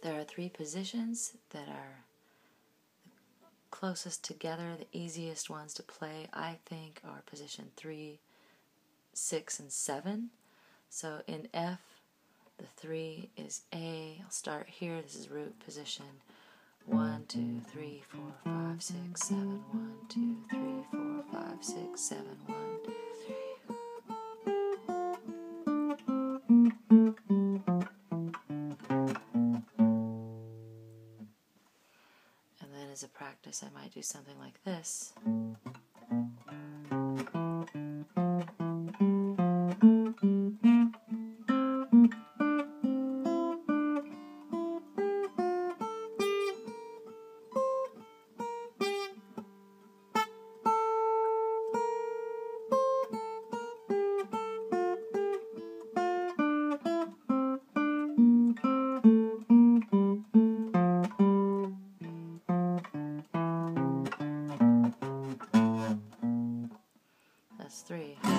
There are 3 positions that are closest together. The easiest ones to play, I think, are position 3, 6, and 7. So in F, the 3 is A. I'll start here. This is root position. 1, 2, 3, 4, 5, 6, 7. 1, 2, 3, 4, 5, 6, 7. 1, 2, 3. And then as a practice, I might do something like this. That's 3.